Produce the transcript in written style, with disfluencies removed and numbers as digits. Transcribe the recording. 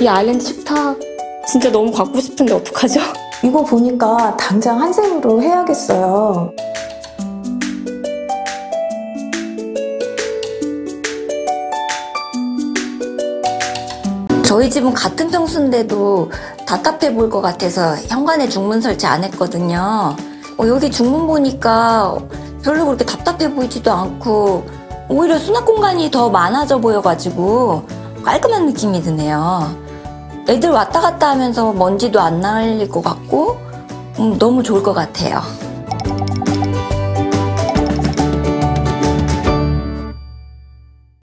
이 아일랜드 식탁 진짜 너무 갖고 싶은데 어떡하죠? 이거 보니까 당장 한샘으로 해야겠어요. 저희 집은 같은 평수인데도 답답해 보일 것 같아서 현관에 중문 설치 안 했거든요. 여기 중문 보니까 별로 그렇게 답답해 보이지도 않고 오히려 수납 공간이 더 많아져 보여가지고 깔끔한 느낌이 드네요. 애들 왔다 갔다 하면서 먼지도 안 날릴 것 같고 너무 좋을 것 같아요.